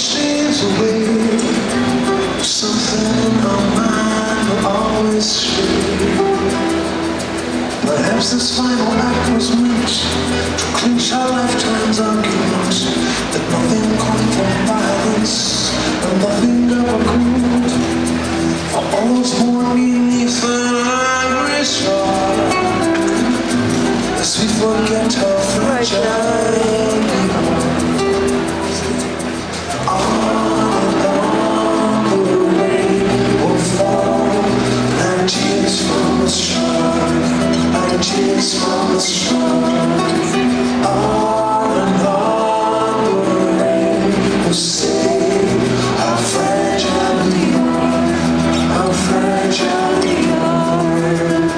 streams away. Something in our mind will always stay. Perhaps this final act was meant to clinch our lifetime's argument that nothing comes from violence and nothing ever could. For all those born beneath an ivory star, as we forget how fragile we are. Tears from the strong, on and on the rain will say how fragile we are, how fragile we are.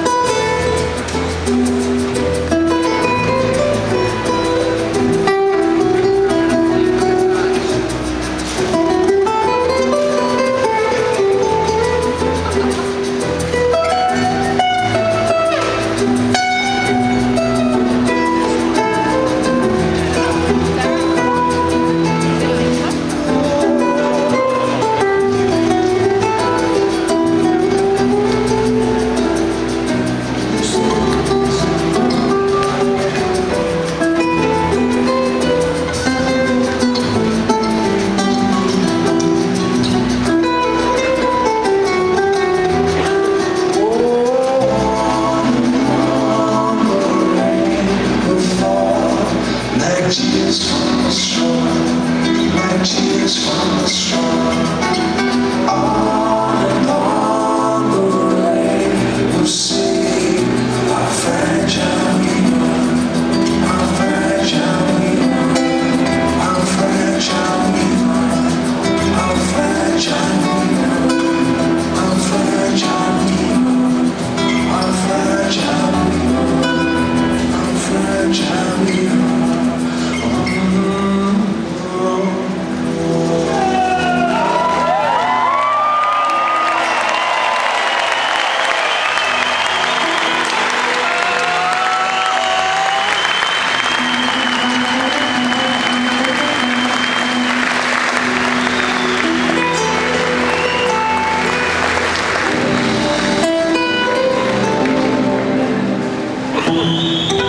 Tears from the storm, like tears from the storm. On and on the rain will say how fragile we are, how fragile we are, how fragile we are, how fragile we are, how fragile we are, how fragile we are, how fragile we are. Thank you.